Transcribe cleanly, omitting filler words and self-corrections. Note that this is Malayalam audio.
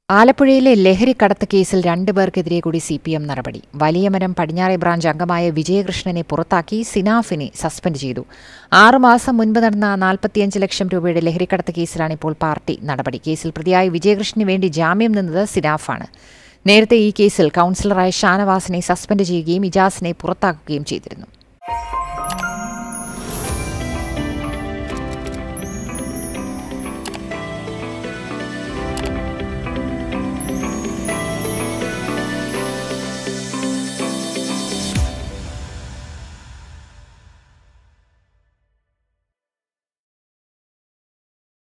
ആലപ്പുഴയിലെ ലഹരിക്കടത്ത് കേസിൽ 2 പേർക്കെതിരെ കൂടി സിപിഎം നടപടി. വലിയമരം പടിഞ്ഞാറെ ബ്രാഞ്ച് അംഗമായ വിജയകൃഷ്ണനെ പുറത്താക്കി സിനാഫിനെ സസ്പെൻഡ് ചെയ്തു. 6 മാസം മുൻപ് നടന്ന 45 ലക്ഷം രൂപയുടെ ലഹരിക്കടത്ത് കേസിലാണ് ഇപ്പോൾ പാർട്ടി നടപടി. കേസിൽ പ്രതിയായ വിജയകൃഷ്ണന് വേണ്ടി ജാമ്യം നിന്നത് സിനാഫാണ്. നേരത്തെ ഈ കേസിൽ കൌൺസിലറായ ഷാനവാസിനെ സസ്പെൻഡ് ചെയ്യുകയും ഇജാസിനെ പുറത്താക്കുകയും ചെയ്തിരുന്നു.